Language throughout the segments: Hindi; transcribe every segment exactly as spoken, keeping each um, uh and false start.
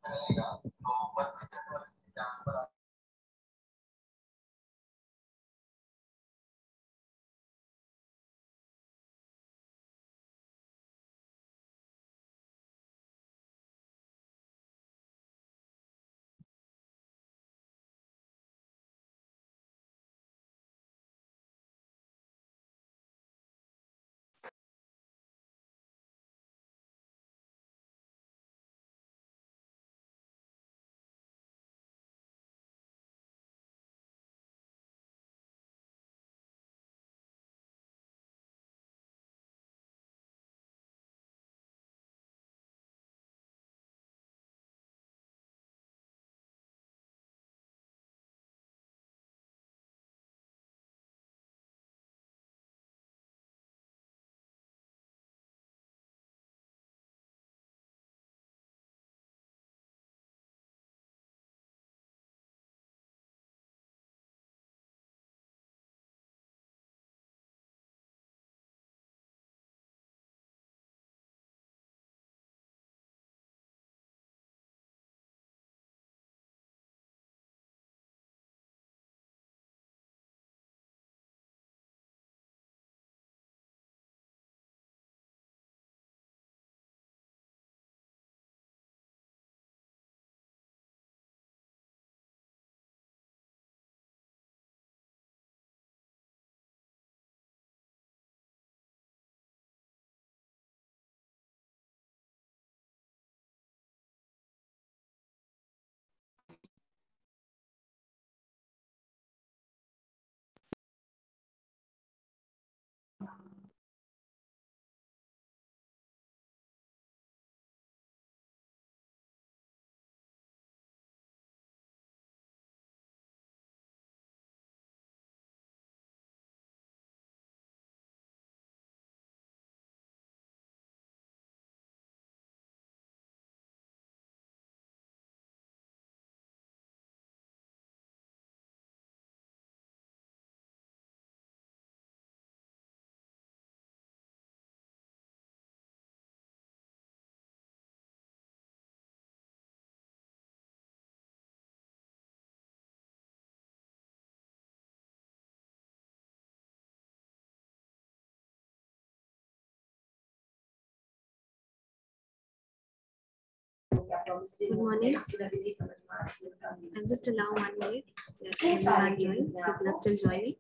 Good morning. I'll just allow one minute. Yes, are joining. People are still joining.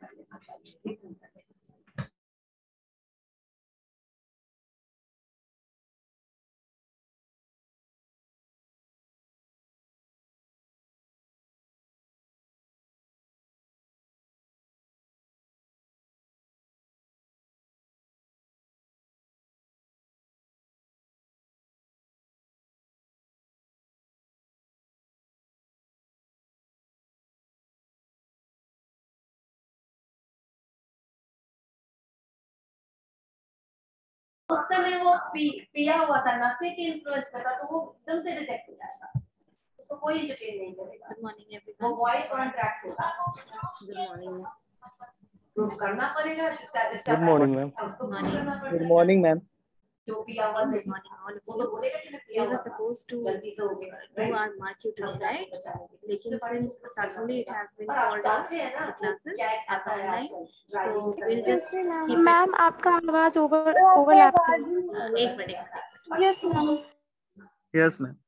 उस समय वो पी, पिया हुआ था, नशे के इन्फ्लुएंस में था, तो वो एकदम से रिजेक्ट हो जाता, उसको कोई एंटरटेन नहीं करेगा। Good morning everyone. वो वॉइस कॉन्ट्रैक्ट होगा। Good morning. प्रूव करना पड़ेगा। Good morning ma'am. Good morning ma'am. जो पिया हुआ Good morning, all of वो तो you. बोलेगा कि मैं पिया We हुआ were supposed to गलती से हो गया do our mark you today, right? लेकिन since suddenly it has been called off, the classes as online, so we'll just keep it. Ma'am आपका आवाज ओवर ओवरलैप कर रहा है। एक मिनट। Yes ma'am. Yes ma'am.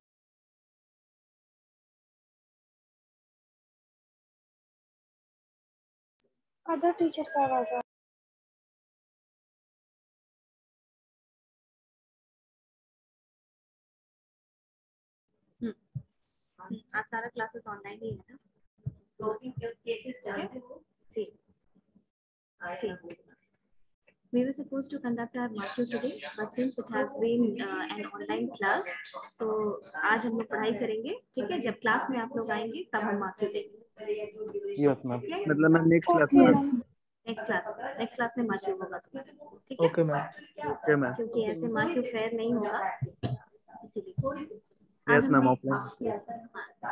Other teacher का आवाज आ आज सारा क्लासेस ऑनलाइन ही है ना? दो तीन केसेस जानते हो? See, see. We were supposed to conduct our mark you today, but since it has been uh, an online class, so आज हम लोग पढ़ाई करेंगे, ठीक है? जब क्लास में आप लोग आएंगे तब हम mark you देंगे। Yes ma'am. मतलब मैम नेक्स्ट क्लास में। नेक्स्ट क्लास नेक्स्ट क्लास में मार्क यू होगा, ठीक है? Okay ma'am. Okay ma'am. क्योंकि ऐसे मार्क यू फेयर नहीं होगा, इसीलिए। Yes ma'am offline.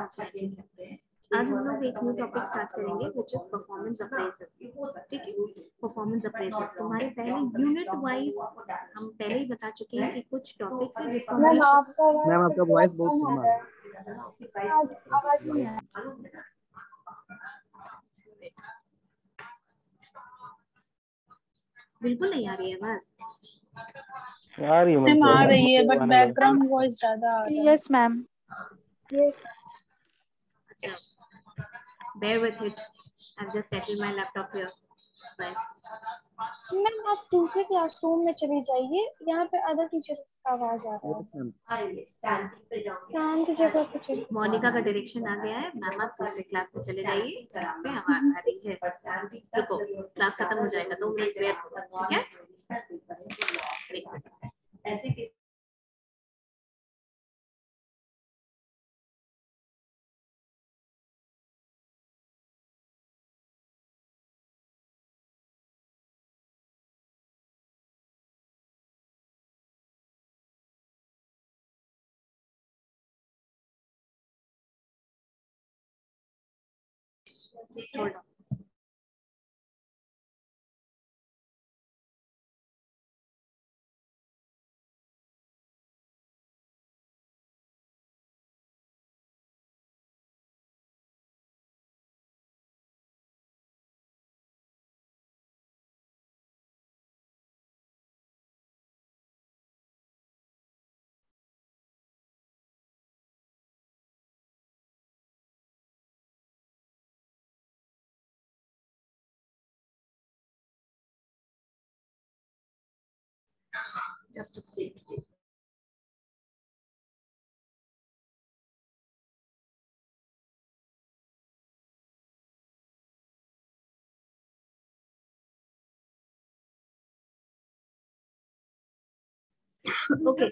आज हम लोग एक न्यू टॉपिक स्टार्ट करेंगे विच इज परफॉर्मेंस अप्रेजल, ठीक है? परफॉर्मेंस अप्रेजल तुम्हारे पहले यूनिट वाइज हम पहले ही बता चुके हैं कि कुछ टॉपिक्स हैं जिसको मैम आपका वॉइस बहुत कम आ रहा है। उसकी प्राइस आवाज नहीं आ बिल्कुल नहीं आ रही है आवाज। आ रही है मैम आ मतलब रही है बट आने लगा। बैकग्राउंड वॉइस ज्यादा आ रहा है। यस मैम यस अच्छा, bear with it. I've just settled my laptop here. That's fine. Ma'am आप दूसरे क्लासरूम में चली जाइए, यहाँ पे अदर टीचर्स का आवाज आ रहा है। Yes, ma'am. आएंगे स्टैंड पे जाओगे शांत जगह पे चलिए। मोनिका का डायरेक्शन आ गया है, मैम आप दूसरे क्लास में चले जाइए, यहाँ पे आवाज आ रही है। रुको, क्लास खत्म हो जाएगा, दो मिनट वेट करो, ठीक है? ऐसे कि Hold on. Just a minute. Okay.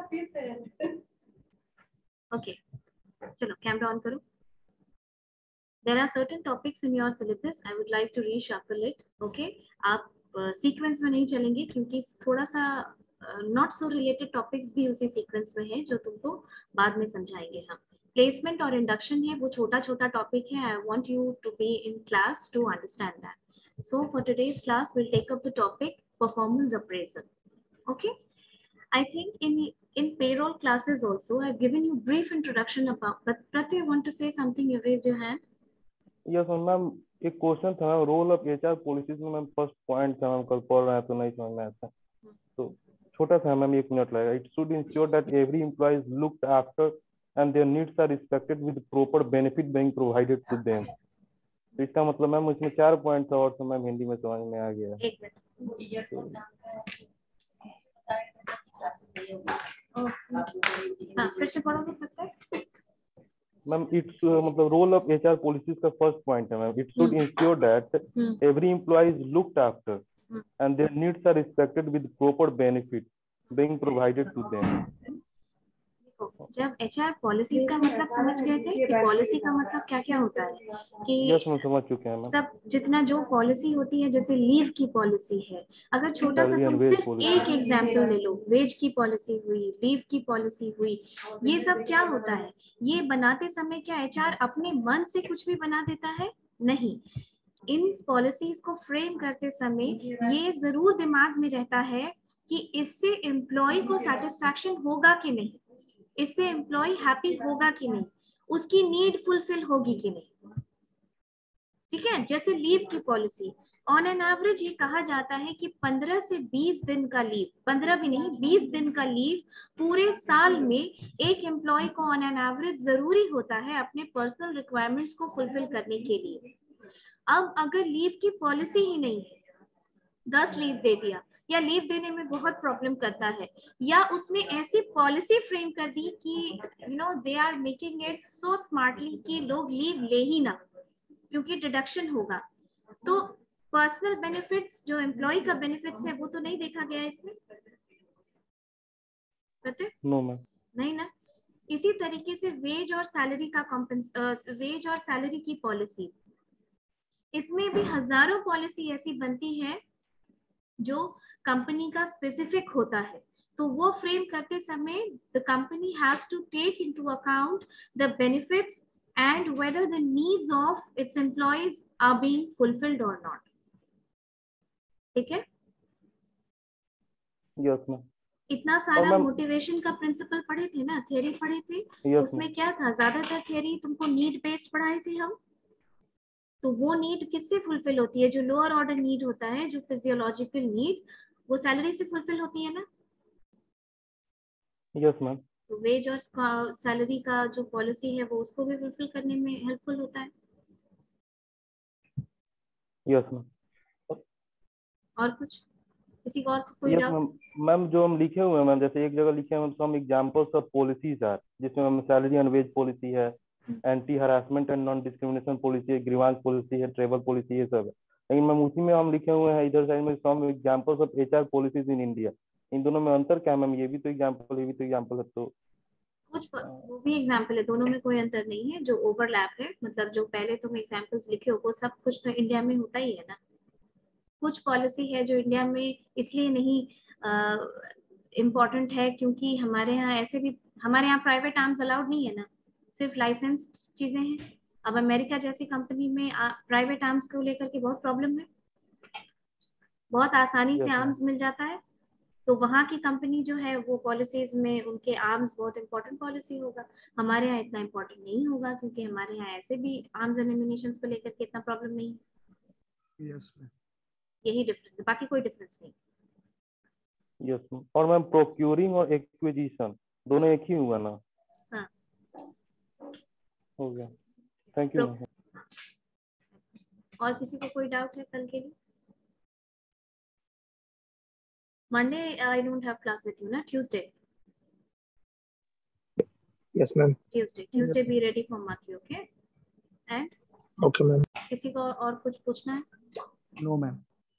Okay. चलो कैमरा ऑन करो. There are certain topics in your syllabus. I would like to reshuffle it. Okay. आप सीक्वेंस uh, में नहीं चलेंगे क्योंकि थोड़ा सा नॉट सो रिलेटेड टॉपिक्स भी उसी सीक्वेंस में है जो तुमको बाद में समझाएंगे हम. प्लेसमेंट और इंडक्शन है, वो छोटा छोटा टॉपिक है. I want you to be in class to understand that. So for today's class, we'll take up the topic performance appraisal. Okay. I think in in payroll classes also, I've given you brief introduction about. But Prati, you want to say something? You raised your hand. Yes ma'am, एक क्वेश्चन था ma'am, role of HR policies में मैम फर्स्ट पॉइंट था मैम, कल पढ़ रहा है तो नहीं समझ में आता, तो छोटा सा मैम एक मिनट लगेगा. It should ensure that every employee is looked after and their needs are respected with proper benefit being provided to them. तो इसका मतलब मैम इसमें चार पॉइंट था और तो मैम हिंदी में समझ में आ गया. एक मिनट. हाँ, फिर से पढ़ोगे पता है? मैम इट्स मतलब रोल ऑफ एचआर पॉलिसीज का फर्स्ट पॉइंट है ma'am, it should ensure that every employee is looked after and their needs are respected with proper benefit being provided to them. जब एचआर पॉलिसीज का मतलब समझ गए थे कि पॉलिसी का मतलब क्या क्या होता है कि यस मैम समझ चुके हैं मैम. सब जितना जो पॉलिसी होती है, जैसे लीव की पॉलिसी है, अगर छोटा सा तुम सिर्फ एक एग्जांपल ले लो, वेज की पॉलिसी हुई, लीव की पॉलिसी हुई, ये सब क्या होता है? ये बनाते समय क्या एचआर अपने मन से कुछ भी बना देता है? नहीं. इन पॉलिसीज को फ्रेम करते समय ये जरूर दिमाग में रहता है कि इससे एम्प्लॉय को सेटिस्फैक्शन होगा कि नहीं, इससे एम्प्लॉय हैप्पी होगा कि नहीं, उसकी नीड फुलफिल होगी कि नहीं. ठीक है. जैसे लीव की पॉलिसी, ऑन एन एवरेज ये कहा जाता है कि पंद्रह से बीस दिन का लीव, पंद्रह भी नहीं बीस दिन का लीव पूरे साल में एक एम्प्लॉय को ऑन एन एवरेज जरूरी होता है अपने पर्सनल रिक्वायरमेंट्स को फुलफिल करने के लिए. अब अगर लीव की पॉलिसी ही नहीं है, दस लीव दे दिया, या लीव देने में बहुत प्रॉब्लम करता है, या उसने ऐसी पॉलिसी फ्रेम कर दी कि you know they are making it so smartly कि लोग लीव ले ही ना क्योंकि डिडक्शन होगा, तो पर्सनल बेनिफिट्स जो एम्प्लॉय का बेनिफिट्स है वो तो नहीं देखा गया इसमें. पता नो मैम. नहीं ना. इसी तरीके से वेज और सैलरी का कॉम्पेंस वेज और सैलरी की पॉलिसी, इसमें भी हजारों पॉलिसी ऐसी बनती है जो कंपनी का स्पेसिफिक होता है, तो वो फ्रेम करते समय the company has to take into account the benefits and whether the needs of its employees are being fulfilled और नॉट. ठीक है. Yes ma'am. इतना और सारा मैम मोटिवेशन का प्रिंसिपल पढ़े थे ना, थ्योरी पढ़े थे, यस उसमें क्या था, ज्यादातर थ्योरी तुमको नीड बेस्ड पढ़ाए थे हम। तो वो नीड किससे फुलफिल होती है? जो लोअर ऑर्डर नीड होता है, जो फिजियोलॉजिकल नीड, वो सैलरी से फुलफिल होती है ना। यस मैम तो वेज और सैलरी का जो पॉलिसी है वो उसको भी फुलफिल करने में हेल्पफुल होता है। यस मैम और कुछ किसी को और कोई यस डाउट? मैम मैम जो हम लिखे हुए हैं मैम, जैसे एक जगह लिखे हैं some examples of policies are, जिसमें हम सैलरी एंड वेज पॉलिसी है, anti harassment and non discrimination policy है, ग्रीवांस पॉलिसी है, ट्रेवल पॉलिसी, ये सब है। लेकिन मैम उसी में हम लिखे हुए हैं इधर साइड में some examples of HR policies in India. इन दोनों में अंतर क्या है मैम? ये भी तो एग्जांपल, ये भी तो एग्जांपल है, तो कुछ वो भी एग्जाम्पल है, दोनों में कोई अंतर नहीं है। जो ओवरलैप है, मतलब जो पहले तुम एग्जाम्पल्स लिखे हो वो सब कुछ तो इंडिया में होता ही है ना। कुछ पॉलिसी है जो इंडिया में इसलिए नहीं इम्पोर्टेंट है क्योंकि हमारे यहाँ ऐसे भी, हमारे यहाँ प्राइवेट आर्म्स अलाउड नहीं है ना, सिर्फ लाइसेंस चीजें हैं। अब अमेरिका जैसी कंपनी में प्राइवेट आर्म्स को लेकर के बहुत प्रॉब्लम है, बहुत आसानी से यस मैम आर्म्स मिल जाता है। तो वहाँ की कंपनी जो है वो पॉलिसीज में उनके आर्म्स बहुत इंपॉर्टेंट पॉलिसी होगा। हमारे यहाँ इतना इंपॉर्टेंट नहीं होगा क्योंकि हमारे यहाँ ऐसे भी आर्म्स एंड एम्यूनिशंस को लेकर के इतना प्रॉब्लम नहीं है। Yes ma'am. यही डिफरेंस है, बाकी कोई डिफरेंस नहीं। Yes ma'am. और मैम प्रोक्यूरिंग और एक्विजिशन दोनों एक ही हुआ ना? हाँ, हो गया, थैंक यू मैम। और किसी को कोई डाउट है कल के लिए? Monday I don't have class with you ना, Tuesday? Yes, ma'am. Tuesday Tuesday be ready for mark you, okay? And Okay, ma'am. किसी को और कुछ पूछना है? No ma'am.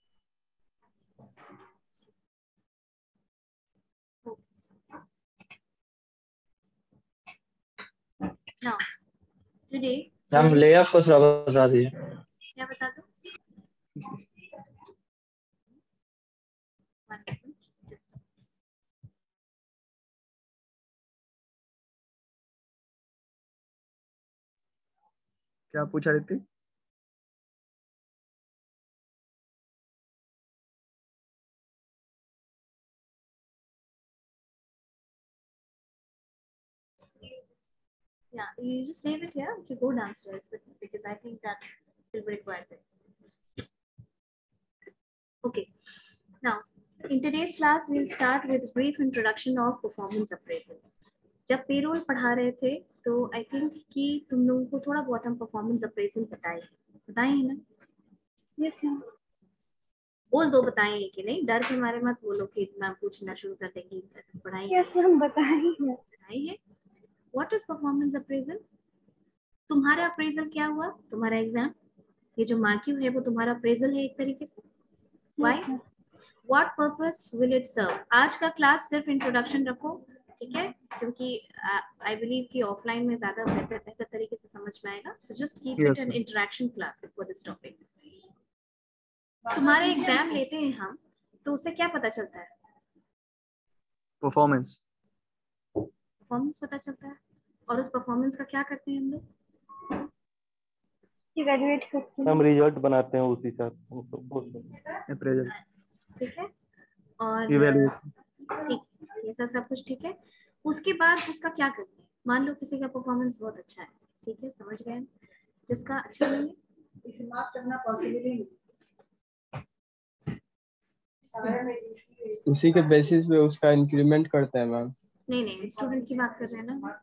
Now today ma'am layout को थोड़ा बता दीजिए। क्या बता दो? क्या पूछा रही थी? Yeah, you just leave it here to go downstairs with me because I think that will be required. Okay. Now, in today's class, we'll start with brief introduction of performance appraisal. जब पेरोल पढ़ा रहे थे तो आई थिंक कि तुम लोगों को थोड़ा बहुत हम परफॉर्मेंस अप्रेजल बताए बताए हैं ना? Yes ma'am. बोल दो बताए हैं कि नहीं, डर के मारे मत बोलो कि मैम पूछना शुरू कर देंगी। पढ़ाई यस मैम बताए हैं। बताई है। What is performance appraisal? तुम्हारा अप्रेजल क्या हुआ? तुम्हारा एग्जाम, ये जो मार्क्यू है वो तुम्हारा अप्रेजल है एक तरीके से। Why? What purpose will it serve? आज का क्लास सिर्फ इंट्रोडक्शन रखो, ठीक है? क्योंकि आई बिलीव कि ऑफलाइन में ज्यादा बेहतर बेहतर तरीके से समझ में आएगा। So just keep it an interaction class for this topic. तुम्हारे एग्जाम लेते हैं हम तो उससे क्या पता चलता है? परफॉर्मेंस। परफॉर्मेंस पता चलता है। और उस परफॉर्मेंस का क्या करते हैं हम लोग? इवैल्यूएट करते हैं। हम रिजल्ट बनाते हैं उसी साथ, अप्रेजल। ठीक है, और इवैल्यूएशन। ठीक, ये सब सब कुछ ठीक है। उसके बाद उसका क्या करते हैं? मान लो किसी का परफॉर्मेंस बहुत अच्छा है, ठीक है, समझ गए? जिसका अच्छा नहीं है इसे मार्क करना पॉसिबल ही नहीं। उसी के बेसिस पे उसका इंक्रीमेंट करते हैं मैम। नहीं नहीं, स्टूडेंट की बात कर रहे हैं ना।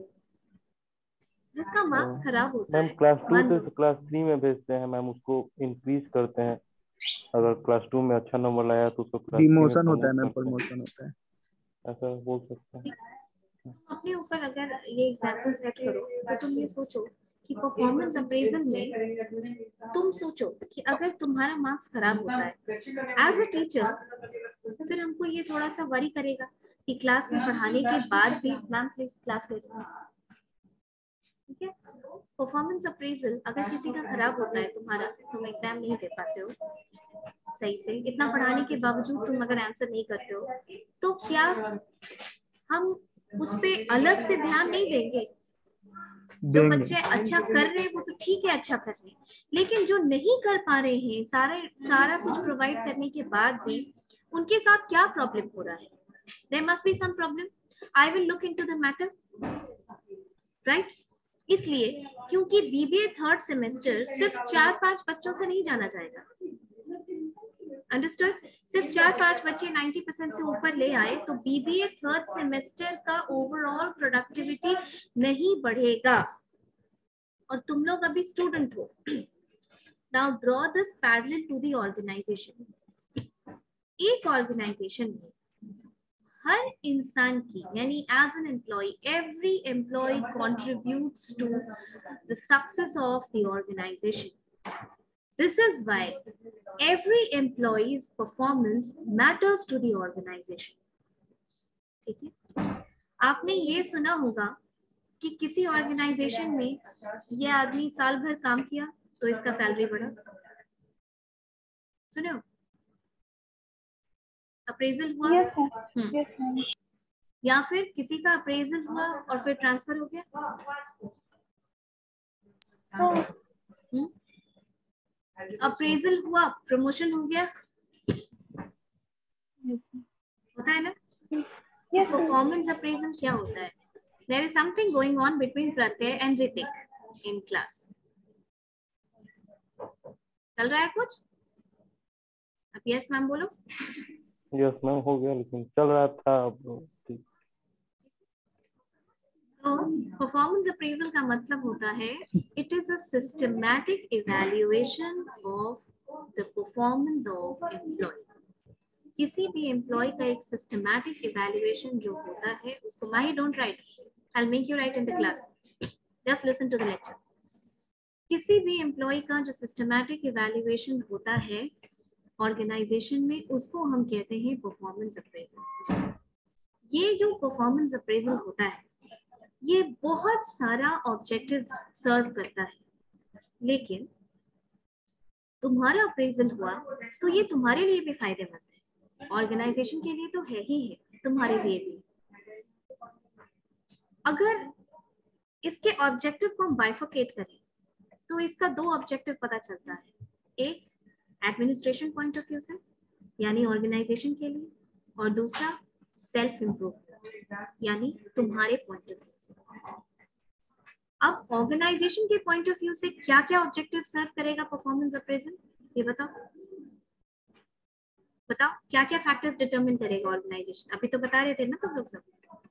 जिसका मार्क्स खराब होता मैम है, क्लास टू मान से लो क्लास थ्री में भेजते हैं मैम, उसको इंक्रीज करते हैं। अगर क्लास टू में अच्छा नंबर लाया तो उसको क्लास थ्री में डिमोशन होता है मैम, प्रमोट करते हैं, प्रमोशन होता है। ऐसा बोल सकते हैं। अपने ऊपर अगर ये एग्जाम्पल सेट करो तो तुम ये सोचो कि परफॉर्मेंस अप्रेजल में तुम सोचो कि अगर तुम्हारा मार्क्स खराब होता है एज अ टीचर, फिर हमको ये थोड़ा सा वरी करेगा कि क्लास में पढ़ाने के बाद भी मैम प्लीज क्लास ले रहे हैं, ठीक है? परफॉर्मेंस अप्रेजल अगर किसी का खराब होता है तुम्हारा, तुम एग्जाम नहीं दे पाते हो सही से, इतना पढ़ाने के बावजूद तुम अगर आंसर नहीं करते हो, तो क्या हम उस पे अलग से ध्यान नहीं देंगे? जो बच्चे अच्छा कर रहे हैं वो तो ठीक है, अच्छा कर रहे हैं, लेकिन जो नहीं कर पा रहे हैं सारे सारा कुछ प्रोवाइड करने के बाद भी उनके साथ क्या प्रॉब्लम हो रहा है? There must be some problem, I will look into the matter, right. इसलिए क्योंकि बीबीए थर्ड सेमेस्टर सिर्फ चार पांच बच्चों से नहीं जाना जाएगा, अंडरस्टूड। सिर्फ चार पांच बच्चे नब्बे परसेंट से ऊपर ले आए तो बीबीए थर्ड सेमेस्टर का ओवरऑल प्रोडक्टिविटी नहीं बढ़ेगा। और तुम लोग अभी स्टूडेंट हो। Now draw this parallel to the organisation. एक ऑर्गेनाइजेशन में हर इंसान की, यानी as an employee, every employee contributes to the success of the organisation. This is why every employee's performance matters to the organization. ठीक है, आपने ये सुना होगा कि किसी ऑर्गेनाइजेशन में ये आदमी साल भर काम किया तो इसका सैलरी बढ़ा, सुने हो? अप्रेजल हुआ, यस मैम, यस मैम। या फिर किसी का अप्रेजल हुआ और फिर ट्रांसफर हो गया। हम्म, अप्रेजल हुआ, प्रमोशन हो गया, होता है ना। यस परफॉर्मेंस अप्रेजल क्या होता है? There is something going on between Pratyay and Hrithik in class. चल रहा है कुछ? अब यस मैम बोलो। यस मैम हो गया, लेकिन चल रहा था अब। ठीक, तो परफॉर्मेंस अप्रेजल का मतलब होता है it is a systematic evaluation of the performance of employee. किसी भी एम्प्लॉय का एक सिस्टमैटिक इवैल्यूएशन जो होता है उसको, Mahi don't write, I will make you write in the class, just listen to the lecture. किसी भी एम्प्लॉय का जो सिस्टमैटिक इवैल्यूएशन होता है ऑर्गेनाइजेशन में, उसको हम कहते हैं परफॉर्मेंस अप्रेजल। ये जो परफॉर्मेंस अप्रेजल होता है ये बहुत सारा ऑब्जेक्टिव सर्व करता है, लेकिन तुम्हारा अप्रेजल हुआ तो ये तुम्हारे लिए भी फायदेमंद है, ऑर्गेनाइजेशन के लिए तो है ही है, तुम्हारे लिए भी। अगर इसके ऑब्जेक्टिव को हम बाइफोकेट करें तो इसका दो ऑब्जेक्टिव पता चलता है, एक एडमिनिस्ट्रेशन पॉइंट ऑफ व्यू से यानी ऑर्गेनाइजेशन के लिए, और दूसरा सेल्फ इम्प्रूवमेंट यानी तुम्हारे पॉइंट ऑफ व्यू से। अब ऑर्गेनाइजेशन के पॉइंट ऑफ व्यू से क्या क्या ऑब्जेक्टिव सर्व करेगा परफॉर्मेंस अप्रेजल, ये बताओ बताओ क्या क्या फैक्टर्स डिटरमिन करेगा ऑर्गेनाइजेशन? अभी तो बता रहे थे ना तुम लोग सब।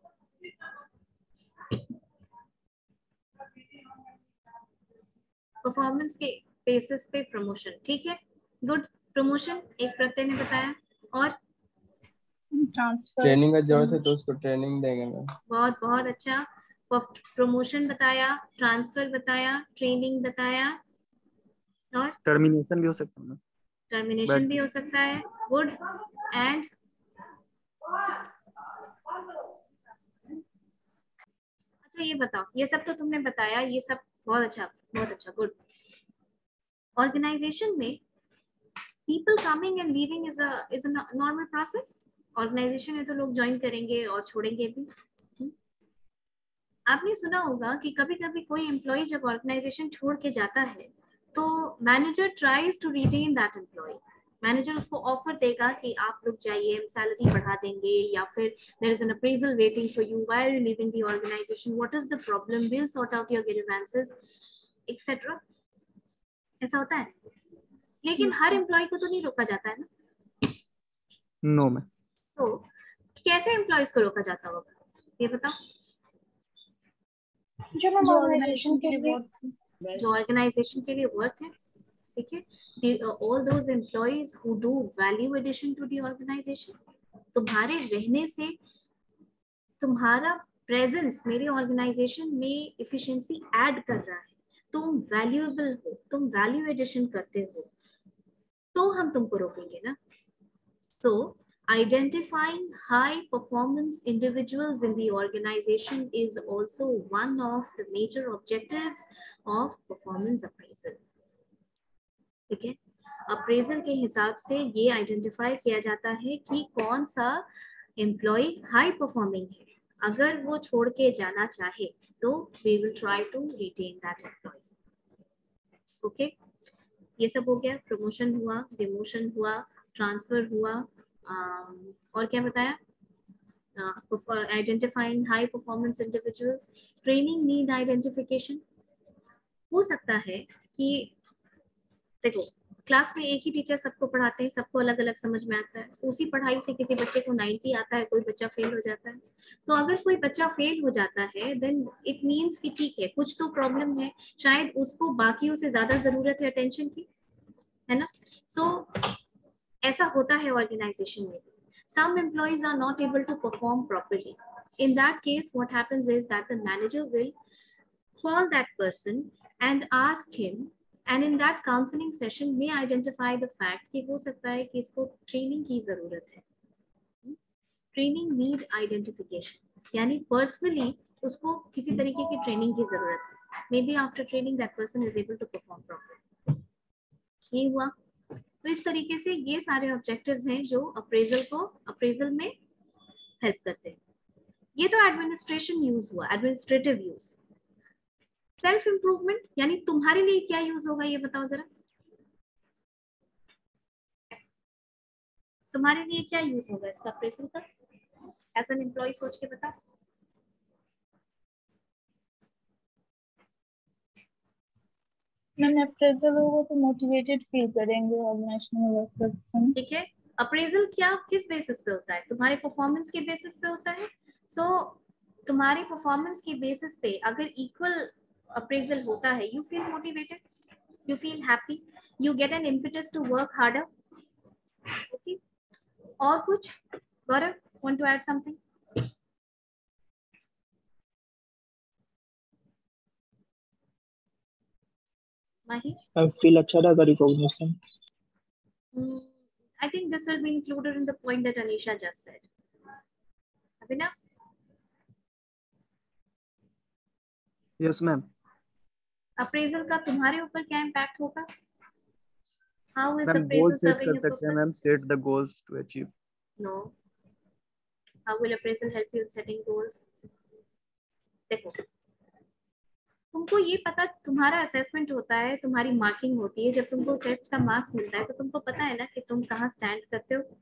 परफॉर्मेंस के बेसिस पे प्रमोशन, ठीक है, गुड। प्रमोशन एक प्रत्यय ने बताया, और ट्रांसफर, ट्रेनिंग का जरूरत है तो उसको ट्रेनिंग देंगे मैम। बहुत बहुत अच्छा। प्रमोशन बताया, ट्रांसफर बताया, ट्रेनिंग बताया, और टर्मिनेशन भी हो सकता है ना। टर्मिनेशन भी हो सकता है, गुड। एंड अच्छा ये बताओ, ये सब तो तुमने बताया, ये सब बहुत अच्छा बहुत अच्छा, गुड। ऑर्गेनाइजेशन में people coming and leaving is a is a normal process। Organisation में तो लोग ज्वाइन करेंगे और छोड़ेंगे भी। आपने सुना होगा कि कभी कभी कोई एम्प्लॉय जब ऑर्गेनाइजेशन छोड़ के जाता है तो manager tries to retain that employee. Manager उसको ऑफर देगा कि आप लोग जाइए, हम सैलरी बढ़ा देंगे, या फिर there is an appraisal waiting for you, why are you leaving the organisation, what is the problem, will sort out your grievances etcetera. ऐसा होता है, लेकिन हर एम्प्लॉय को तो नहीं रोका जाता है ना। No ma'am. तो कैसे एम्प्लॉयज को रोका जाता होगा, ये बताओ। जो मैम ऑर्गेनाइजेशन के लिए, जो ऑर्गेनाइजेशन के लिए वर्थ है, ठीक है, all those employees who do value addition to the organisation. तुम्हारे रहने से, तुम्हारा प्रेजेंस मेरे ऑर्गेनाइजेशन में एफिशिएंसी ऐड कर रहा है, तुम वैल्यूएबल हो, तुम वैल्यू एडिशन करते हो, तो हम तुमको रोकेंगे ना। So identifying high performance individuals in the organization is also one of the major objectives of performance appraisal। ठीक है, अप्रेजल के हिसाब से ये आइडेंटिफाई किया जाता है कि कौन सा एम्प्लॉय हाई परफॉर्मिंग है। अगर वो छोड़ के जाना चाहे तो we will try to retain that employee। Okay okay? ये सब हो गया। प्रमोशन हुआ, डिमोशन हुआ, ट्रांसफर हुआ, आ, और क्या बताया, identifying high performance individuals, training need identification. हो सकता है कि देखो क्लास में एक ही टीचर सबको पढ़ाते हैं, सबको अलग अलग समझ में आता है, उसी पढ़ाई से किसी बच्चे को नाइंटी आता है, कोई बच्चा फेल हो जाता है। तो अगर कोई बच्चा फेल हो जाता है देन इट मीन्स कि ठीक है कुछ तो प्रॉब्लम है, शायद उसको बाकियों से ज्यादा जरूरत है अटेंशन की, है ना। सो so, ऐसा होता है ऑर्गेनाइजेशन में। Some employees are not able to perform properly. In that case, what happens is that the manager will call that person and ask him, and in that counseling session may identify the fact कि हो सकता है कि इसको ट्रेनिंग की जरूरत है। ट्रेनिंग नीड आइडेंटिफिकेशन यानी पर्सनली उसको किसी तरीके की ट्रेनिंग की जरूरत है। Maybe after training that person is able to perform properly. ये हुआ। तो इस तरीके से ये सारे ऑब्जेक्टिव्स हैं जो अप्रेजल को अप्रेजल में हेल्प करते हैं। ये तो एडमिनिस्ट्रेशन यूज हुआ, एडमिनिस्ट्रेटिव यूज। सेल्फ इंप्रूवमेंट यानी तुम्हारे लिए क्या यूज होगा ये बताओ जरा, तुम्हारे लिए क्या यूज होगा इसका अप्रेजल का? एज एन एम्प्लॉय सोच के बता। मैम अप्रेजल होगा तो मोटिवेटेड फील करेंगे ऑर्गेनाइजेशनल वर्कर्स। ठीक है, अप्रेजल क्या किस बेसिस पे होता है? तुम्हारे परफॉर्मेंस के बेसिस पे होता है। सो so, तुम्हारी परफॉर्मेंस के बेसिस पे अगर इक्वल अप्रेजल होता है, you feel motivated, you feel happy, you get an impetus to work harder. Okay, और कुछ Gaurav want to add something? Mahi, I feel अच्छा लगा recognition. Hmm, I think this will be included in the point that Anisha just said. Abhinav? Yes ma'am. Appraisal का तुम्हारे ऊपर क्या impact होगा? How is ma'am appraisal goals set serving कर a सकते हैं ma'am, purpose? set the goals to achieve. No. How will appraisal help you in setting goals? देखो, तुमको ये पता, तुम्हारा असेसमेंट होता है, तुम्हारी मार्किंग होती है, जब तुमको टेस्ट का मार्क्स मिलता है तो तुमको पता है ना कि तुम कहाँ स्टैंड करते हो।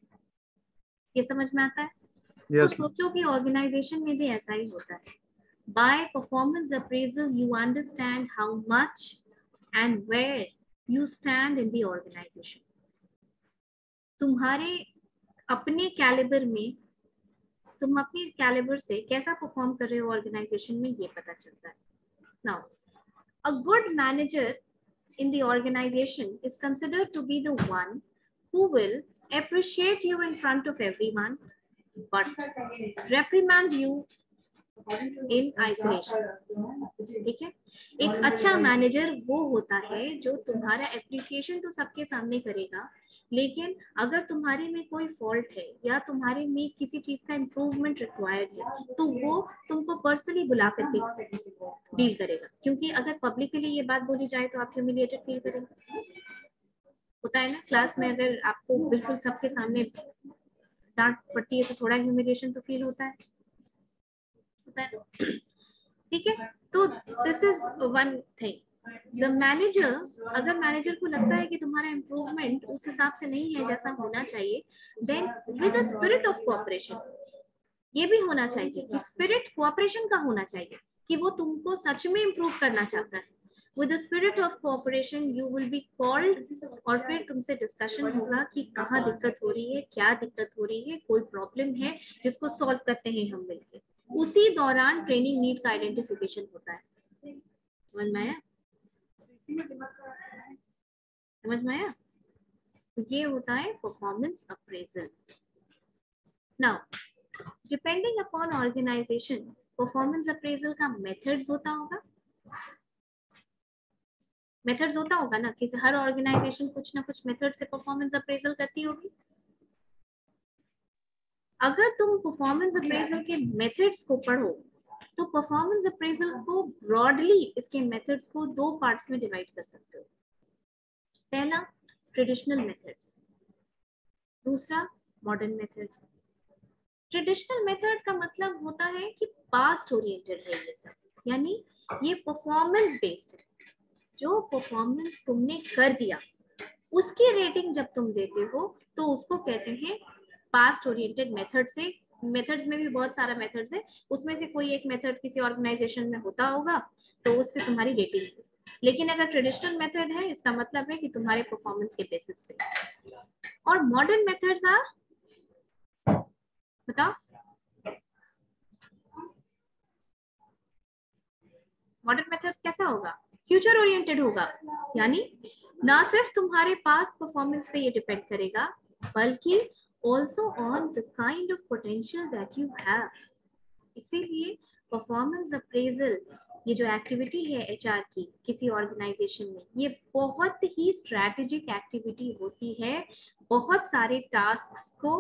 ये समझ में आता है? Yes, तो सोचो कि ऑर्गेनाइजेशन में भी ऐसा ही होता है। By performance appraisal, you understand how much and where you stand in the organization. तुम्हारे अपने कैलिबर में, तुम अपने कैलिबर से कैसा परफॉर्म कर रहे हो ऑर्गेनाइजेशन में, ये पता चलता है। Now, a good manager in the organization is considered to be the one who will appreciate you in front of everyone, but reprimand you in isolation. ठीक है, एक अच्छा मैनेजर वो होता है जो तुम्हारा एप्रिसिएशन तो सबके सामने करेगा, लेकिन अगर तुम्हारे में कोई फॉल्ट है या तुम्हारे में किसी चीज का इम्प्रूवमेंट रिक्वायर्ड है तो वो तुमको पर्सनली बुला करके डील करेगा। क्योंकि अगर पब्लिकली ये बात बोली जाए तो आप ह्यूमिलिएटेड फील करेंगे। होता है ना, क्लास में अगर आपको बिल्कुल सबके सामने डांट पड़ती है तो थोड़ा ह्यूमिलिएशन तो फील होता है, होता है। ठीक है, तो this is one thing. The manager, अगर मैनेजर को लगता है कि तुम्हारा इम्प्रूवमेंट उस हिसाब से नहीं है जैसा होना चाहिए, then with a spirit of cooperation, ये भी होना चाहिए कि स्पिरिट कोऑपरेशन का होना चाहिए कि वो तुमको सच में इम्प्रूव करना चाहता है। With the spirit of cooperation you will be called और फिर तुमसे डिस्कशन होगा कि कहाँ दिक्कत हो रही है, क्या दिक्कत हो रही है, कोई प्रॉब्लम है जिसको सॉल्व करते हैं हम मिलकर। उसी दौरान ट्रेनिंग नीड का आइडेंटिफिकेशन होता है। समझ में आया? समझ में आया? तो ये होता है performance appraisal. Now depending upon organisation, performance appraisal का मेथड्स होता होगा, मेथड्स होता होगा ना, कि हर ऑर्गेनाइजेशन कुछ ना कुछ मेथड से परफॉर्मेंस अप्रेजल करती होगी। अगर तुम परफॉर्मेंस अप्रेजल के मेथड्स को पढ़ो तो परफॉर्मेंस अप्रेजल को ब्रॉडली इसके मेथड्स को दो पार्ट्स में डिवाइड कर सकते हो। पहला ट्रेडिशनल मेथड्स, दूसरा मॉडर्न मेथड्स। ट्रेडिशनल मेथड का मतलब होता है कि पास्ट ओरिएंटेड है ये सब, यानी ये परफॉर्मेंस बेस्ड है। जो परफॉर्मेंस तुमने कर दिया उसकी रेटिंग जब तुम देते हो तो उसको कहते हैं पास्ट ओरिएंटेड मेथड से मेथड्स में भी बहुत सारा मेथड्स है, उसमें से कोई एक मेथड किसी ऑर्गेनाइजेशन में होता होगा तो उससे तुम्हारी रेटिंग। लेकिन अगर ट्रेडिशनल मेथड है इसका मतलब है कि तुम्हारे परफॉर्मेंस के बेसिस पे। और मॉडर्न मेथड्स आर, बताओ मॉडर्न मेथड्स कैसा होगा? फ्यूचर ओरिएंटेड होगा, यानी ना सिर्फ तुम्हारे पास परफॉर्मेंस पे ये डिपेंड करेगा बल्कि also on the kind of potential that you have। इसीलिए परफॉर्मेंस अप्रेजल ये जो एक्टिविटी है एचआर की किसी ऑर्गेनाइजेशन में, ये बहुत ही स्ट्रैटेजिक एक्टिविटी होती है बहुत सारे टास्क्स को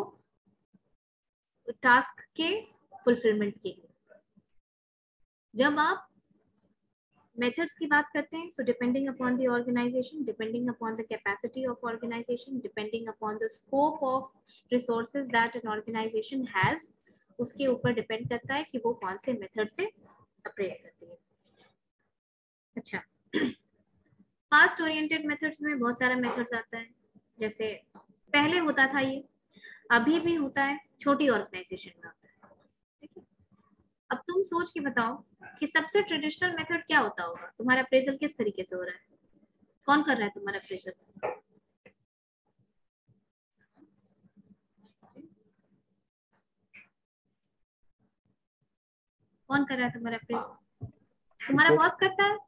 टास्क के फुलफिलमेंट के लिए। जब आप मेथड्स की बात करते हैं, so depending upon the organisation, depending upon the capacity of organisation, depending upon the scope of resources that an organisation has, उसके ऊपर डिपेंड करता है कि वो कौन से मेथड से अप्रेज करती है। अच्छा, फास्ट ओरिएंटेड मेथड्स में बहुत सारा मेथड्स आता है, जैसे पहले होता था ये, अभी भी होता है, छोटी ऑर्गेनाइजेशन में होता है। ठीक है, अब तुम सोच के बताओ कि सबसे ट्रेडिशनल मेथड क्या होता होगा? तुम्हारा अप्रेजल किस तरीके से हो रहा है? कौन कर रहा है तुम्हारा अप्रेजल? कौन कर रहा है तुम्हारा अप्रेजल? तुम्हारा बॉस करता है,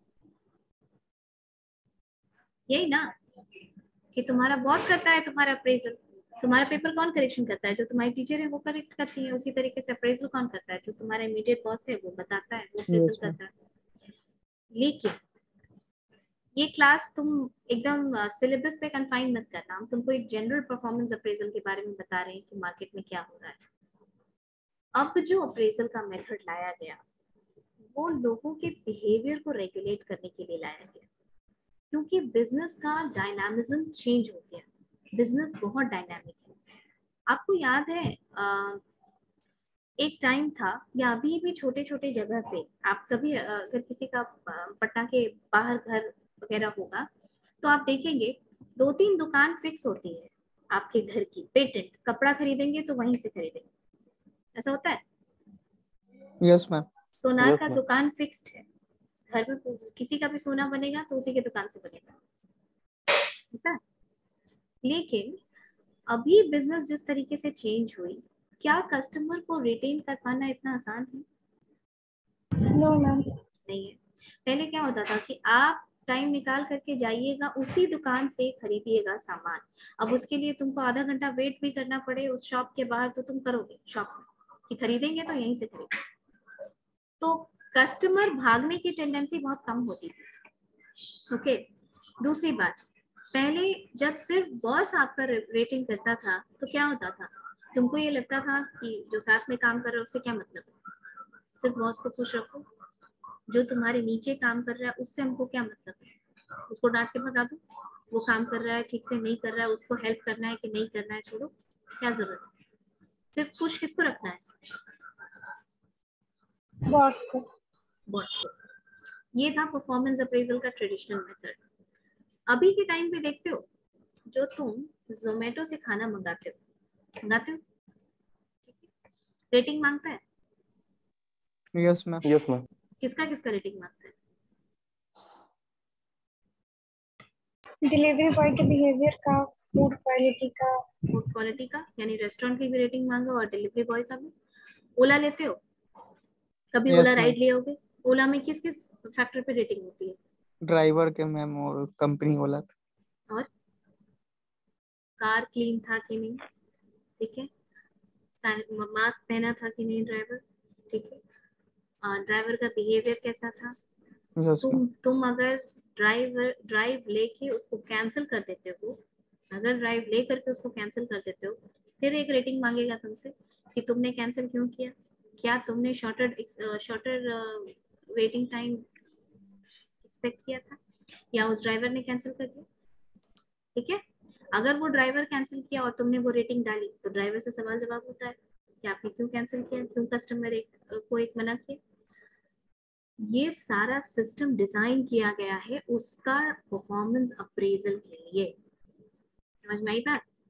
यही ना कि तुम्हारा बॉस करता है तुम्हारा अप्रेजल। तुम्हारा पेपर कौन करेक्शन करता है? जो तुम्हारी टीचर है वो करेक्ट करती है। उसी तरीके से अप्रेजल कौन करता है? जो तुम्हारा इमीडिएट बॉस है वो बताता है, वो अप्रेजल Yes, ma'am. करता है। लेकिन ये क्लास तुम एकदम सिलेबस पे कंफाइन मत करना, हम तुमको एक जनरल परफॉर्मेंस अप्रेजल के बारे में बता रहे हैं कि मार्केट में क्या हो रहा है। अब जो अप्रेजल का मेथड लाया गया वो लोगों के बिहेवियर को रेगुलेट करने के लिए लाया गया, क्योंकि बिजनेस का डायनामिज्म चेंज हो गया। बिजनेस बहुत डायनामिक है। आपको याद है आ, एक टाइम था, या अभी भी छोटे छोटे जगह पे आप कभी अगर किसी का पटना के बाहर घर वगैरह होगा तो आप देखेंगे दो तीन दुकान फिक्स होती है आपके घर की। पेटेंट कपड़ा खरीदेंगे तो वहीं से खरीदेंगे, ऐसा होता है। Yes, ma'am. सोनार Yes, का ma'am. दुकान फिक्स्ड है, घर में किसी का भी सोना बनेगा तो उसी के दुकान से बनेगा, होता है। लेकिन अभी बिजनेस जिस तरीके से चेंज हुई, क्या कस्टमर को रिटेन कर पाना इतना आसान है? No ma'am. नहीं है। पहले क्या होता था कि आप टाइम निकाल करके जाइएगा, उसी दुकान से खरीदिएगा सामान। अब उसके लिए तुमको आधा घंटा वेट भी करना पड़े उस शॉप के बाहर तो तुम करोगे शॉप में कि खरीदेंगे तो यहीं से खरीदेंगे। तो कस्टमर भागने की टेंडेंसी बहुत कम होती थी। ओके, दूसरी बात, पहले जब सिर्फ बॉस आपका रेटिंग करता था तो क्या होता था, तुमको ये लगता था कि जो साथ में काम कर रहा है उससे क्या मतलब है, सिर्फ बॉस को खुश रखो। जो तुम्हारे नीचे काम कर रहा है उससे हमको क्या मतलब है, उसको डांट के भगा दो। वो काम कर रहा है ठीक से नहीं कर रहा है, उसको हेल्प करना है कि नहीं करना है, छोड़ो, क्या जरूरत है। सिर्फ खुश किसको रखना है? बॉस को। बॉस को। ये था परफॉर्मेंस अप्रेजल का ट्रेडिशनल मेथड। अभी के टाइम पे देखते हो, जो तुम जोमेटो से खाना मंगाते हो मंगाते हो रेटिंग मांगता है। Yes, ma'am. Yes, ma'am. किसका किसका रेटिंग मांगता है? डिलीवरी बॉय के बिहेवियर का, फूड क्वालिटी का। फूड क्वालिटी का, यानी रेस्टोरेंट की भी रेटिंग मांगो और डिलीवरी बॉय का भी। ओला लेते हो, कभी Yes, ओला ma'am. राइड ले आओगे, ओला में किस किस फैक्टर पे रेटिंग होती है? ड्राइवर के मैम और कंपनी वाला। और कार क्लीन था कि नहीं, ठीक है, मास्क पहना था कि नहीं ड्राइवर, ठीक है, ड्राइवर का बिहेवियर कैसा था। Yes, तुम ma'am. तुम अगर ड्राइवर ड्राइव लेके उसको कैंसिल कर देते हो, अगर ड्राइव ले करके उसको कैंसिल कर देते हो, फिर एक रेटिंग मांगेगा तुमसे कि तुमने कैंसिल क्यों किया, क्या तुमने shorter shorter waiting time expect किया था या उस ड्राइवर ने कैंसिल कर दिया। ठीक है, अगर वो ड्राइवर कैंसिल किया और तुमने वो रेटिंग डाली तो ड्राइवर से सवाल जवाब होता है कि आपने क्यों कैंसिल किया, क्यों कस्टमर एक को एक मना किया। ये सारा सिस्टम डिजाइन किया गया है उसका परफॉर्मेंस अप्रेजल के लिए। समझ में आई बात?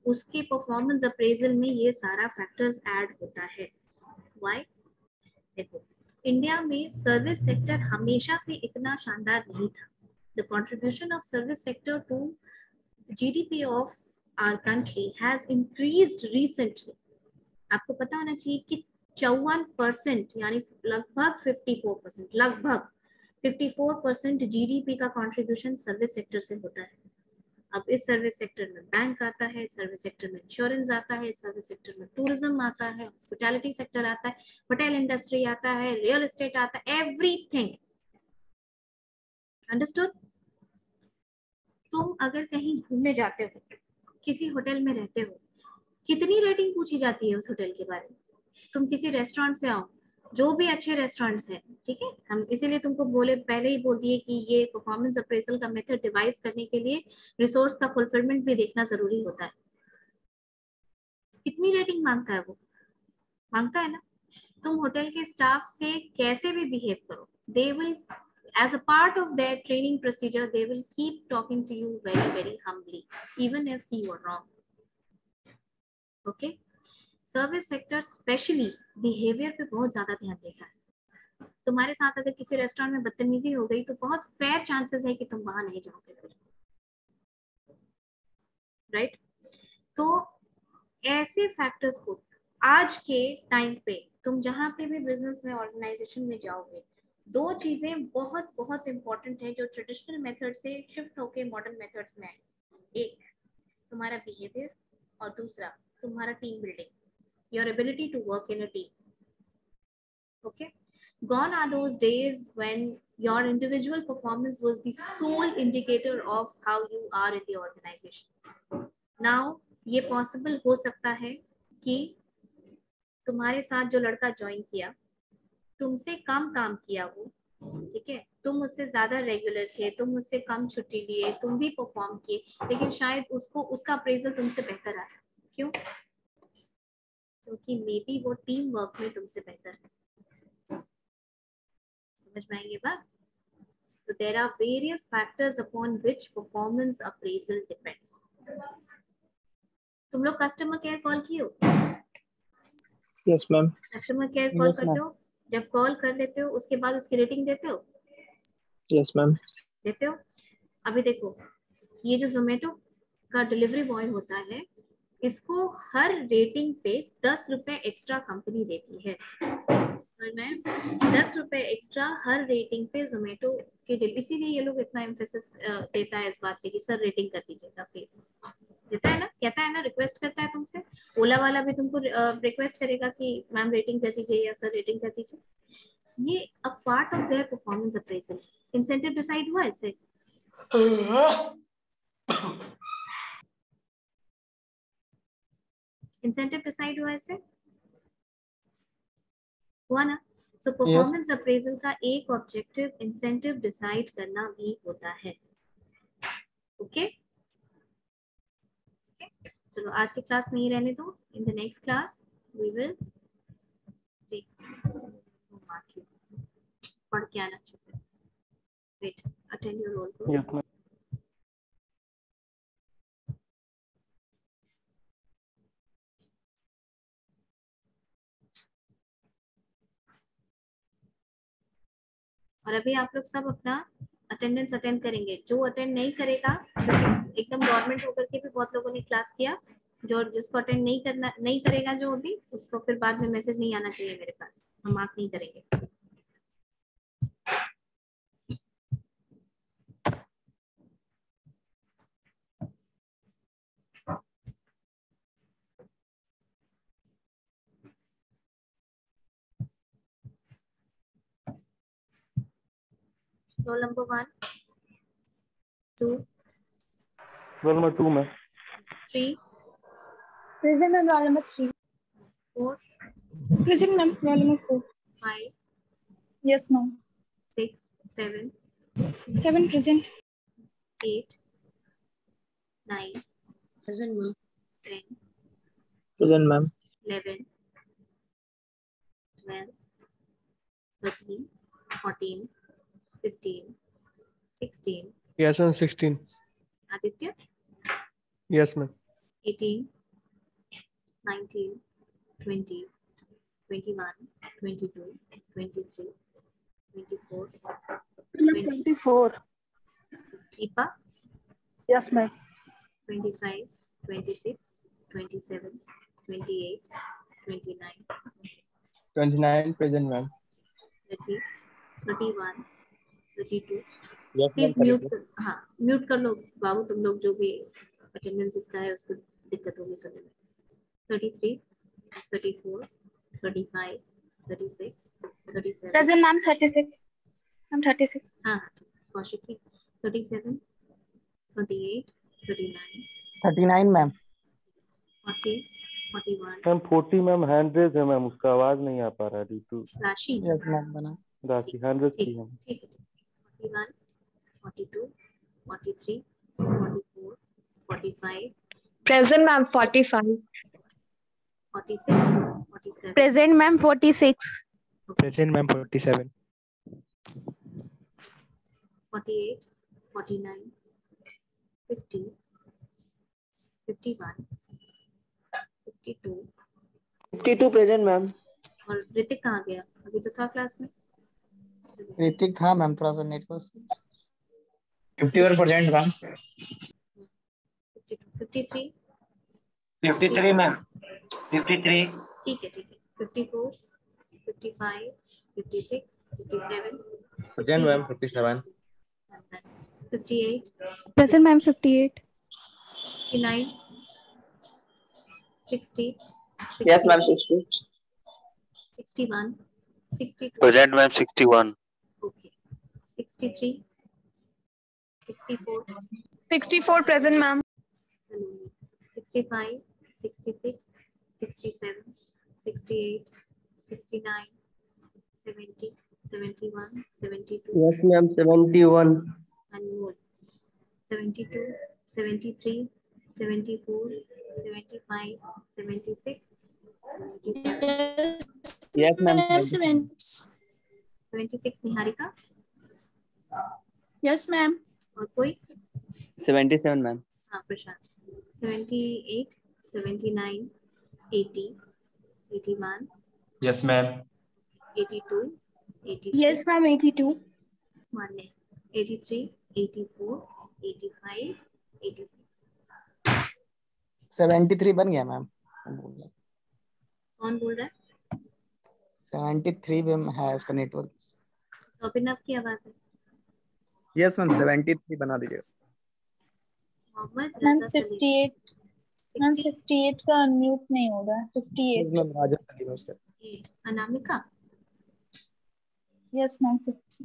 उसके परफॉर्मेंस अप्रेजल में ये सारा फैक्टर्स ऐड होता है। व्हाई? देखो, इंडिया में सर्विस सेक्टर हमेशा से इतना शानदार नहीं था। The contribution of service sector to GDP of our country has increased recently. आपको पता होना चाहिए कि चौवन परसेंट यानी लगभग चौवन परसेंट लगभग चौवन परसेंट जीडीपी का कंट्रीब्यूशन सर्विस सेक्टर से होता है। अब इस सर्विस सेक्टर में बैंक आता है, सर्विस सेक्टर में इंश्योरेंस आता है, सर्विस सेक्टर में टूरिज्म आता है, हॉस्पिटैलिटी सेक्टर आता है, होटल इंडस्ट्री आता है, रियल एस्टेट आता है, एवरीथिंग। अंडरस्टूड? तुम अगर कहीं घूमने जाते हो, किसी होटल में रहते हो, कितनी रेटिंग पूछी जाती है उस होटल के बारे में? तुम किसी रेस्टोरेंट से आओ, जो भी अच्छे रेस्टोरेंट्स हैं, ठीक है, हम इसीलिए तुमको बोले पहले ही बोल दिए कि ये परफॉर्मेंस अप्रेजल का मेथड डिवाइस करने के लिए रिसोर्स का फुलफिलमेंट भी देखना जरूरी होता है। कितनी रेटिंग मांगता है वो? मांगता है ना। तुम होटल के स्टाफ से कैसे भी बिहेव करो, they will as a part of their training procedure they will keep talking to you very very humbly even if you are wrong. Okay, service sector specially behaviour पे बहुत ज्यादा ध्यान देता है। तुम्हारे साथ अगर किसी रेस्टोरेंट में बदतमीजी हो गई तो बहुत फेयर चांसेस है कि तुम वहां नहीं जाओगे फिर, राइट? तो ऐसे फैक्टर्स को आज के टाइम पे तुम जहां पे भी बिजनेस में ऑर्गेनाइजेशन में जाओगे, दो चीजें बहुत बहुत इंपॉर्टेंट है जो ट्रेडिशनल मेथड से शिफ्ट होके मॉडर्न मेथड्स में आए। एक तुम्हारा बिहेवियर और दूसरा तुम्हारा team building, your ability to work in a team. Okay, gone are those days when your individual performance was the sole indicator of how you are in the organization. Now ये possible हो सकता है कि तुम्हारे साथ जो लड़का ज्वाइन किया, तुमसे कम काम किया वो, ठीक है, तुम उससे ज्यादा रेगुलर थे, तुम उससे कम छुट्टी लिए, तुम भी परफॉर्म किए, लेकिन शायद उसको उसका अप्रेजल तुमसे बेहतर आया। क्यों? क्योंकि मे बी वो टीम वर्क में तुमसे बेहतर है। समझ में आएंगे बात? तो there are various factors upon which performance appraisal depends. तुम लोग कस्टमर केयर कॉल किए हो? Yes ma'am. Customer care call Yes, करते ma'am. हो, जब कॉल कर लेते हो उसके बाद उसकी रेटिंग देते हो? Yes ma'am. देते हो। अभी देखो, ये जो जोमेटो का डिलीवरी बॉय होता है, इसको हर रेटिंग पे दस रुपए एक्स्ट्रा कंपनी देती है। दस रुपए एक्स्ट्रा हर रेटिंग पे जोमेटो के डिल, इसीलिए ये लोग इतना एम्फेसिस देता है इस बात पे कि सर रेटिंग कर दीजिएगा प्लीज। देता है ना, कहता है ना, रिक्वेस्ट करता है तुमसे। ओला वाला भी तुमको रिक्वेस्ट करेगा कि मैम रेटिंग कर दीजिए या सर रेटिंग कर दीजिए। ये a part of their performance appraisal. Incentive decide हुआ इससे? इंसेंटिव डिसाइड हुआ इससे? हुआ ना? सो परफॉर्मेंस अप्रेजल का एक ऑब्जेक्टिव इंसेंटिव डिसाइड करना भी होता है। ओके, चलो आज की क्लास में ही रहने दो। In the next class we will mark you, पढ़ के आना अच्छे से। Wait, attend your roll call. Yes ma'am. और अभी आप लोग सब अपना अटेंडेंस अटेंड करेंगे। जो अटेंड नहीं करेगा, एकदम गवर्नमेंट होकर के भी बहुत लोगों ने क्लास किया, जो जिसको अटेंड नहीं करना नहीं करेगा जो अभी, उसको फिर बाद में मैसेज नहीं आना चाहिए मेरे पास, हम मार्क नहीं करेंगे। Roll number one, two, roll number two में three, Present ma'am, roll number three. Four, Present ma'am, roll number four. Five, Yes, ma'am. Six, seven, Seven present. Eight, nine, Present, ma'am. Ten, present ma'am. Eleven, twelve, thirteen, fourteen, fifteen, sixteen. Yes, ma'am. sixteen. Aditya, Yes, ma'am. eighteen, nineteen, twenty, twenty-one, twenty-two, twenty-three, twenty-four, twenty, twenty-four. Deepa, Yes, ma'am. twenty-five, twenty-six, twenty-seven, twenty-eight, twenty-nine, twenty-nine present, ma'am. thirty, thirty-one, thirty-two. Yes, please ma'am. Mute हाँ म्यूट कर लो बाबू, तुम लोग जो भी अटेंडेंस इसका है उसको दिक्कत होगी सुनने में। thirty-three, thirty-four, thirty-five, thirty-six, thirty-seven, Present ma'am thirty-six. I'm thirty-six. हाँ कौशिक की thirty-seven, thirty-eight, thirty-nine, thirty-nine ma'am. forty, forty-one, ma'am forty ma'am hand raise है मैम, उसका आवाज नहीं आ पा रहा है due to Rashi yes ma'am बना। राशि हैंड रेज की ठीक है। ठीक है forty-one, forty-two, forty-three, forty-four, forty-five, Present ma'am forty-five. forty-six, forty-seven, Present ma'am forty-six. Present, ma'am. forty-seven. forty-eight, forty-nine, fifty, fifty-one, fifty-two। fifty-two present, ma'am. और ऋतिक कहाँ गया? अभी तो था क्लास में। ऋतिक था मैम, थोड़ा सा network. fifty-one percent, ma'am. fifty-two, fifty-three, fifty-three, ma'am. fifty-three. ठीक है ठीक है fifty-four, fifty-five, fifty-six, fifty-seven, Present, ma'am. fifty-seven. fifty-eight, Present ma'am fifty-eight. fifty-nine, sixty, Yes, ma'am. sixty. sixty-one, sixty-two, Present ma'am sixty-one. okay, sixty-three, sixty-four, sixty-four present ma'am. sixty-five, sixty-six, sixty-seven, sixty-eight, sixty-nine, seventy, seventy-one, seventy-two, Yes, ma'am. seventy-one. and more. seventy-two, seventy-three, seventy-four, seventy-five, seventy-six, seventy-seven, Yes, ma'am. seventy-six Niharika Yes, ma'am. और कोई? seventy-seven, ma'am. हाँ प्रशांत। seventy-eight, seventy-nine, eighty, eighty-one, Yes, ma'am. eighty-two, eighty-three, Yes, ma'am. eighty-two. one है, eighty-three, eighty-four, eighty-five, eighty-six। Seventy three बन गया मैम। कौन बोल रहा है? सेवेंटी थ्री पे है उसका नेटवर्क। तो अभिनव की आवाज है। यस मैम, सेवेंटी थ्री बना दीजिए। मोहम्मद Ma'am, रजा Salim fifty-eight. Ma'am, sixty, fifty-eight का unmute नहीं हो रहा है. fifty-eight. मैम राजा सलीम है उसका। ये Anamika Yes, ma'am. fifty.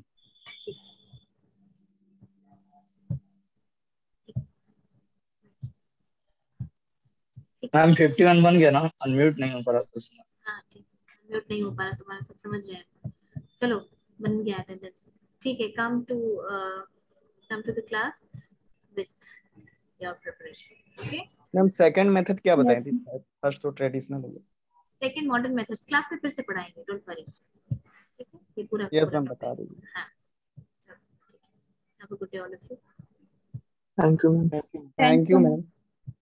Ma'am fifty-one बन गया ना, अनम्यूट नहीं हो पा रहा था उसमें। हाँ ठीक, म्यूट नहीं हो पा रहा, तुम्हारा सब समझ रहे हैं। चलो बन गया अटेंडेंस, ठीक है। Come to come to the class with your preparation, okay. Ma'am second method क्या बताई Yes, थी? फर्स्ट तो ट्रेडिशनल हो गया। सेकंड मॉडर्न मेथड्स क्लास में फिर से पढ़ाएंगे, डोंट वरी, ठीक है। ये पूरा यस पूरा मैम बता दीजिए। हाँ have a good day all of you. Thank you, ma'am. Thank you ma'am.